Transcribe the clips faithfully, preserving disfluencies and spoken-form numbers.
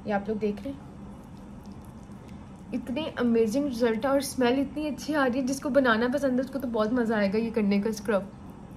ये आप लोग देख रहे हैं, इतने अमेजिंग रिजल्ट है और स्मेल इतनी अच्छी आ रही है। जिसको बनाना पसंद है उसको तो बहुत मज़ा आएगा ये करने का स्क्रब।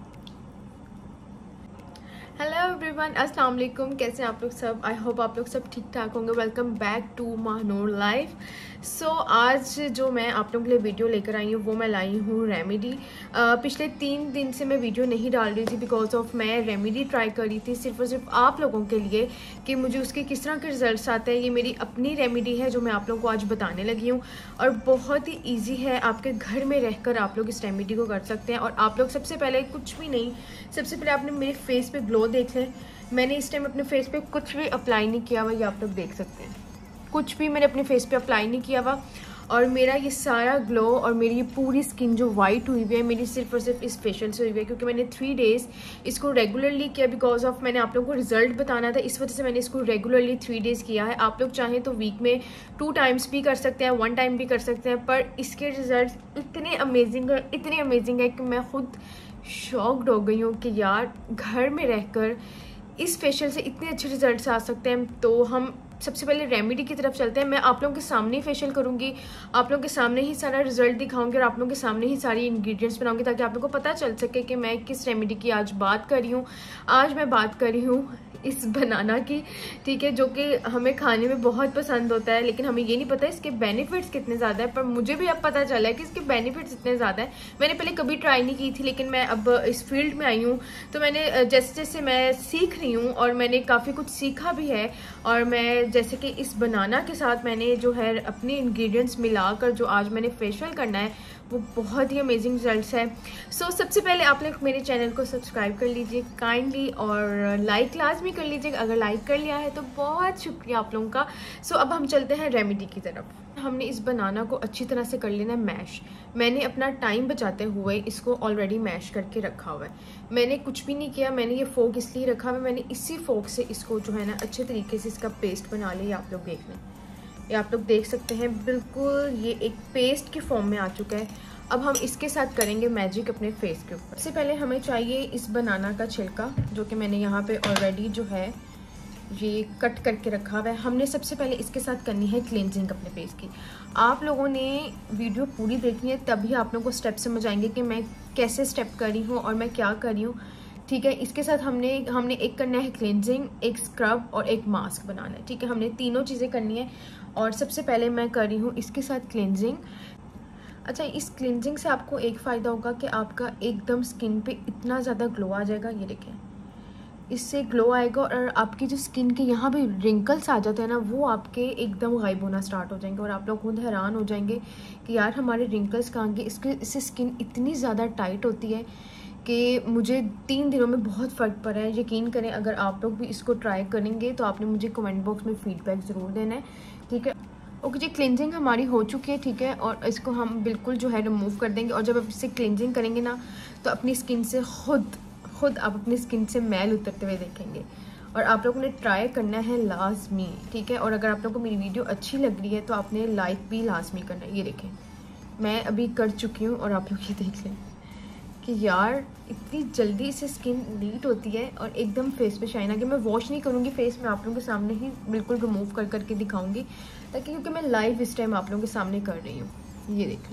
हेलो एवरीवन, अस्सलाम वालेकुम। कैसे हैं आप लोग सब? आई होप आप लोग सब ठीक ठाक होंगे। Welcome back to Mahanoor life. So आज जो मैं आप लोगों के लिए वीडियो लेकर आई हूँ वो मैं लाई हूँ रेमेडी। पिछले तीन दिन से मैं वीडियो नहीं डाल रही थी बिकॉज ऑफ मैं रेमेडी ट्राई कर रही थी सिर्फ और सिर्फ आप लोगों के लिए कि मुझे उसके किस तरह के रिजल्ट्स आते हैं। ये मेरी अपनी रेमेडी है जो मैं आप लोगों को आज बताने लगी हूँ और बहुत ही ईजी है। आपके घर में रहकर आप लोग इस रेमेडी को कर सकते हैं। और आप लोग सबसे पहले कुछ भी नहीं, सबसे पहले आपने मेरे फेस पे ग्लो देख लें। मैंने इस टाइम अपने फेस पे कुछ भी अप्लाई नहीं किया हुआ, ये आप लोग देख सकते हैं। कुछ भी मैंने अपने फेस पे अप्लाई नहीं किया हुआ और मेरा ये सारा ग्लो और मेरी ये पूरी स्किन जो वाइट हुई हुई है मेरी सिर्फ और सिर्फ इस फेशियल से हुई हुई है, क्योंकि मैंने थ्री डेज़ इसको रेगुलरली किया बिकॉज ऑफ मैंने आप लोगों को रिजल्ट बताना था। इस वजह से मैंने इसको रेगुलरली थ्री डेज़ किया है। आप लोग चाहें तो वीक में टू टाइम्स भी कर सकते हैं, वन टाइम भी कर सकते हैं, पर इसके रिजल्ट इतने अमेजिंग है, इतने अमेजिंग है कि मैं खुद शॉक्ड हो गई हूँ कि यार घर में रहकर इस फेशियल से इतने अच्छे रिजल्ट्स आ सकते हैं। तो हम सबसे पहले रेमेडी की तरफ चलते हैं। मैं आप लोगों के सामने ही फेशियल करूंगी, आप लोगों के सामने ही सारा रिजल्ट दिखाऊंगी और आप लोगों के सामने ही सारी इंग्रेडिएंट्स बनाऊंगी ताकि आप लोगों को पता चल सके कि मैं किस रेमेडी की आज बात कर रही हूँ। आज मैं बात कर रही हूँ इस बनाना की, ठीक है, जो कि हमें खाने में बहुत पसंद होता है लेकिन हमें ये नहीं पता इसके बेनिफिट्स कितने ज़्यादा है। पर मुझे भी अब पता चला है कि इसके बेनिफिट्स इतने ज़्यादा है। मैंने पहले कभी ट्राई नहीं की थी लेकिन मैं अब इस फील्ड में आई हूँ तो मैंने जैसे जैसे मैं सीख रही हूँ और मैंने काफ़ी कुछ सीखा भी है। और मैं जैसे कि इस बनाना के साथ मैंने जो है अपने इंग्रेडिएंट्स मिलाकर जो आज मैंने फेशियल करना है वो बहुत ही अमेजिंग रिजल्ट्स है। सो so, सबसे पहले आप लोग मेरे चैनल को सब्सक्राइब कर लीजिए काइंडली और लाइक लाजमी कर लीजिए। अगर लाइक कर लिया है तो बहुत शुक्रिया आप लोगों का। सो so, अब हम चलते हैं रेमेडी की तरफ। हमने इस बनाना को अच्छी तरह से कर लेना है मैश। मैंने अपना टाइम बचाते हुए इसको ऑलरेडी मैश करके रखा हुआ है। मैंने कुछ भी नहीं किया, मैंने ये फोक इसलिए रखा हुआ है, मैंने इसी फोक से इसको जो है ना अच्छे तरीके से इसका पेस्ट बना लिया। आप लोग देख लें, ये आप लोग देख सकते हैं बिल्कुल ये एक पेस्ट की फॉर्म में आ चुका है। अब हम इसके साथ करेंगे मैजिक अपने फेस के ऊपर। सबसे पहले हमें चाहिए इस बनाना का छिलका जो कि मैंने यहाँ पे ऑलरेडी जो है ये कट करके रखा हुआ है। हमने सबसे पहले इसके साथ करनी है क्लींजिंग अपने फेस की। आप लोगों ने वीडियो पूरी देखनी है तभी आप लोगों को स्टेप समझ आएंगे कि मैं कैसे स्टेप कर रही हूँ और मैं क्या कर रही हूँ, ठीक है। इसके साथ हमने हमने एक करना है क्लींजिंग, एक स्क्रब और एक मास्क बनाना है, ठीक है। हमने तीनों चीज़ें करनी है और सबसे पहले मैं कर रही हूँ इसके साथ क्लींजिंग। अच्छा, इस क्लींजिंग से आपको एक फ़ायदा होगा कि आपका एकदम स्किन पे इतना ज़्यादा ग्लो आ जाएगा। ये देखें, इससे ग्लो आएगा और आपकी जो स्किन के यहाँ पे रिंकल्स आ जाते हैं ना वो आपके एकदम गायब होना स्टार्ट हो जाएंगे और आप लोग खुद हैरान हो जाएंगे कि यार हमारे रिंकल्स कहाँ गए। इसके इससे स्किन इतनी ज़्यादा टाइट होती है कि मुझे तीन दिनों में बहुत फ़र्क पड़ा है। यकीन करें, अगर आप लोग भी इसको ट्राई करेंगे तो आपने मुझे कमेंट बॉक्स में फ़ीडबैक ज़रूर देना है, ठीक है। ओके जी, क्लींजिंग हमारी हो चुकी है, ठीक है। और इसको हम बिल्कुल जो है रिमूव कर देंगे और जब आप इससे क्लींजिंग करेंगे ना तो अपनी स्किन से खुद खुद आप अपनी स्किन से मैल उतरते हुए देखेंगे। और आप लोगों ने ट्राई करना है लाजमी, ठीक है। और अगर आप लोगों को मेरी वीडियो अच्छी लग रही है तो आपने लाइक भी लाजमी करना है। ये देखें, मैं अभी कर चुकी हूँ और आप लोग ये देख लें कि यार इतनी जल्दी से स्किन नीट होती है और एकदम फेस पे शाइन आ गया। मैं वॉश नहीं करूँगी फेस में, आप लोगों के सामने ही बिल्कुल रिमूव कर करके दिखाऊंगी ताकि, क्योंकि मैं लाइव इस टाइम आप लोगों के सामने कर रही हूँ। ये देख लें,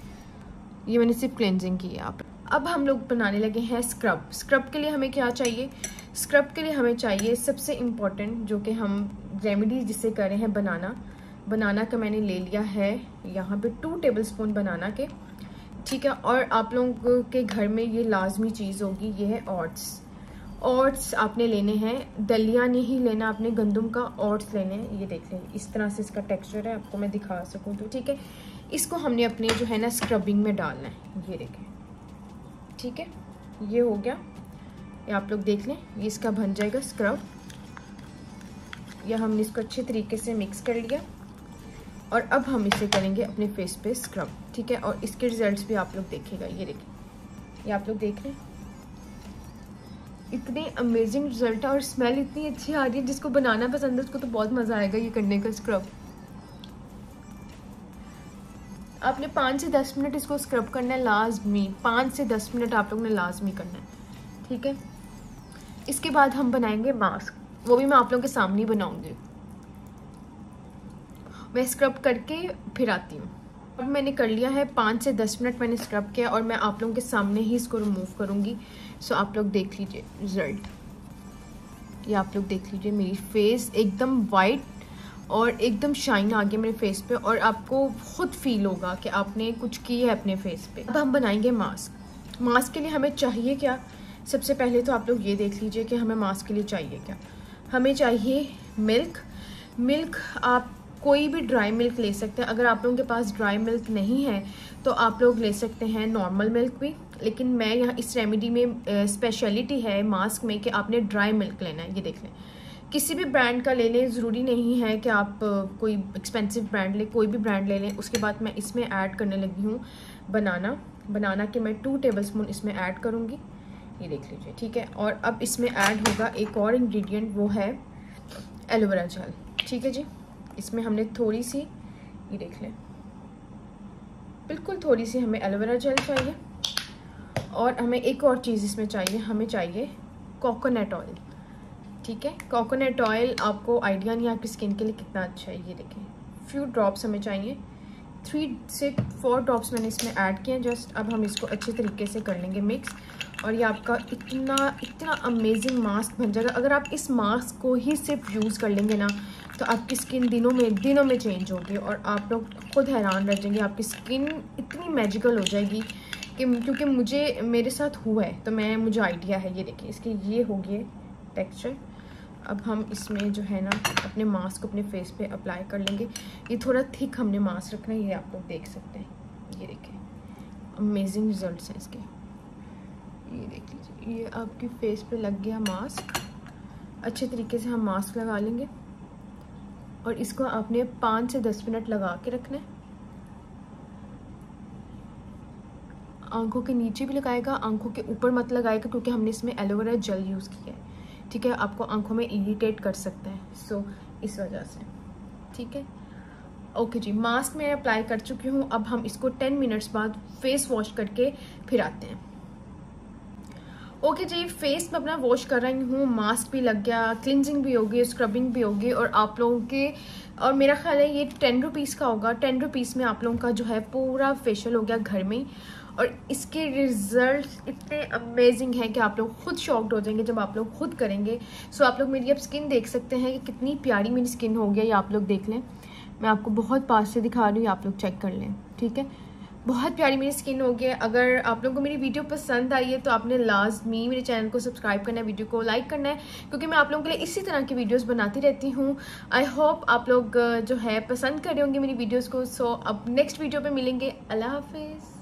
ये मैंने सिर्फ क्लेंजिंग की है। आप अब हम लोग बनाने लगे हैं स्क्रब। स्क्रब के लिए हमें क्या चाहिए? स्क्रब के लिए हमें चाहिए सबसे इम्पॉर्टेंट जो कि हम रेमेडी जिससे कर रहे हैं बनाना। बनाना का मैंने ले लिया है यहाँ पे टू टेबल स्पून बनाना के, ठीक है। और आप लोगों के घर में ये लाजमी चीज़ होगी, ये है ओट्स। ओट्स आपने लेने हैं, दलिया नहीं लेना आपने, गंदम का ओट्स लेने हैं। ये देख लें, इस तरह से इसका टेक्सचर है, आपको मैं दिखा सकूँ तो, ठीक है। इसको हमने अपने जो है ना स्क्रबिंग में डालना है। ये देखें, ठीक है, ये हो गया। ये आप लोग देख लें, ये इसका बन जाएगा स्क्रब। या हमने इसको अच्छे तरीके से मिक्स कर लिया और अब हम इसे करेंगे अपने फेस पे स्क्रब, ठीक है। और इसके रिजल्ट्स भी आप लोग देखिएगा। ये देखें, ये आप लोग देख रहे हैं, इतने अमेजिंग रिजल्ट है और स्मेल इतनी अच्छी आ रही है। जिसको बनाना पसंद है उसको तो बहुत मज़ा आएगा ये करने का स्क्रब। आपने पाँच से दस मिनट इसको स्क्रब करना है लाजमी, पाँच से दस मिनट आप लोग ने लाजमी करना है, ठीक है। इसके बाद हम बनाएंगे मास्क, वो भी मैं आप लोगों के सामने ही बनाऊंगी। मैं स्क्रब करके फिर आती हूँ। अब मैंने कर लिया है, पाँच से दस मिनट मैंने स्क्रब किया और मैं आप लोगों के सामने ही इसको रिमूव करूँगी। सो आप लोग देख लीजिए रिज़ल्ट, ये आप लोग देख लीजिए, मेरी फेस एकदम वाइट और एकदम शाइन आ गया मेरे फेस पे और आपको खुद फील होगा कि आपने कुछ किया है अपने फेस पे। अब हम बनाएंगे मास्क। मास्क के लिए हमें चाहिए क्या, सबसे पहले तो आप लोग ये देख लीजिए कि हमें मास्क के लिए चाहिए क्या। हमें चाहिए मिल्क। मिल्क आप कोई भी ड्राई मिल्क ले सकते हैं। अगर आप लोगों के पास ड्राई मिल्क नहीं है तो आप लोग ले सकते हैं नॉर्मल मिल्क भी, लेकिन मैं यहाँ इस रेमेडी में स्पेशलिटी है मास्क में कि आपने ड्राई मिल्क लेना है। ये देख लें, किसी भी ब्रांड का ले लें, ज़रूरी नहीं है कि आप कोई एक्सपेंसिव ब्रांड लें, कोई भी ब्रांड ले लें। उसके बाद मैं इसमें ऐड करने लगी हूँ बनाना। बनाना के मैं टू टेबल स्पून इसमें ऐड करूँगी, ये देख लीजिए, ठीक है। और अब इसमें ऐड होगा एक और इंग्रेडिएंट, वो है एलोवेरा जेल, ठीक है जी। इसमें हमने थोड़ी सी, ये देख लें, बिल्कुल थोड़ी सी हमें एलोवेरा जेल चाहिए। और हमें एक और चीज़ इसमें चाहिए, हमें चाहिए कोकोनट ऑयल, ठीक है। कोकोनट ऑयल आपको आइडिया नहीं आपकी स्किन के लिए कितना अच्छा है। ये देखें, फ्यू ड्रॉप्स हमें चाहिए, थ्री से फोर ड्रॉप्स मैंने इसमें ऐड किए जस्ट। अब हम इसको अच्छे तरीके से कर लेंगे मिक्स और ये आपका इतना इतना अमेजिंग मास्क बन जाएगा। अगर आप इस मास्क को ही सिर्फ यूज़ कर लेंगे ना तो आपकी स्किन दिनों में दिनों में चेंज होगी और आप लोग खुद हैरान रह जाएंगे। आपकी स्किन इतनी मैजिकल हो जाएगी कि, क्योंकि मुझे मेरे साथ हुआ है तो मैं मुझे आइडिया है। ये देखिए, इसके ये हो गए टेक्सचर। अब हम इसमें जो है ना अपने मास्क को अपने फेस पे अप्लाई कर लेंगे। ये थोड़ा थिक हमने मास्क रखना है, ये आप लोग देख सकते हैं। ये देखिए, अमेजिंग रिजल्ट्स हैं इसके। ये देख लीजिए, ये आपकी फेस पे लग गया मास्क। अच्छे तरीके से हम मास्क लगा लेंगे और इसको आपने पाँच से दस मिनट लगा के रखना है। आंखों के नीचे भी लगाएगा, आंखों के ऊपर मत लगाएगा क्योंकि हमने इसमें एलोवेरा जेल यूज़ किया है, ठीक है। आपको आंखों में इरिटेट कर सकता है, सो इस वजह से, ठीक है। ओके जी, मास्क मैं अप्लाई कर चुकी हूँ। अब हम इसको टेन मिनट्स बाद फेस वॉश करके फिर आते हैं। ओके जी, फेस में अपना वॉश कर रही हूँ, मास्क भी लग गया, क्लिनजिंग भी होगी, स्क्रबिंग भी होगी और आप लोगों के, और मेरा ख्याल है ये टेन रुपीज़ का होगा। टेन रुपीज़ में आप लोगों का जो है पूरा फेशियल हो गया घर में और इसके रिजल्ट इतने अमेजिंग हैं कि आप लोग खुद शॉक्ड हो जाएंगे जब आप लोग खुद करेंगे। सो आप लोग मेरी अब स्किन देख सकते हैं कि कितनी प्यारी मेरी स्किन हो गई। ये आप लोग देख लें, मैं आपको बहुत पास से दिखा रही हूँ, आप लोग चेक कर लें, ठीक है। बहुत प्यारी मेरी स्किन हो गई है। अगर आप लोगों को मेरी वीडियो पसंद आई है तो आपने लाजमी मेरे चैनल को सब्सक्राइब करना है, वीडियो को लाइक करना है, क्योंकि मैं आप लोगों के लिए इसी तरह की वीडियोस बनाती रहती हूँ। आई होप आप लोग जो है पसंद कर रहे होंगे मेरी वीडियोस को। सो अब नेक्स्ट वीडियो पे मिलेंगे। अल्लाह हाफिज़।